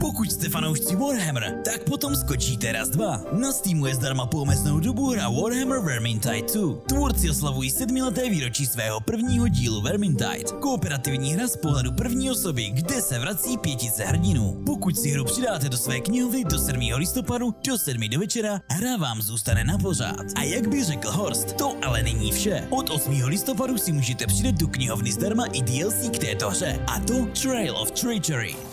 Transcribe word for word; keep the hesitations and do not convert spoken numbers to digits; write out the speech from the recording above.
Pokud jste fanoušci Warhammer, tak potom skočíte raz dva. Na Steamu je zdarma po omezenou dobu hra Warhammer Vermintide dva. Tvůrci oslavují sedmileté výročí svého prvního dílu Vermintide. Kooperativní hra z pohledu první osoby, kde se vrací pětice hrdinů. Pokud si hru přidáte do své knihovny do sedmého listopadu do sedmi do večera, hra vám zůstane na pořád. A jak by řekl Horst, to ale není vše. Od osmého listopadu si můžete přidat do knihovny zdarma i D L C k této hře, a to Trail of Treachery.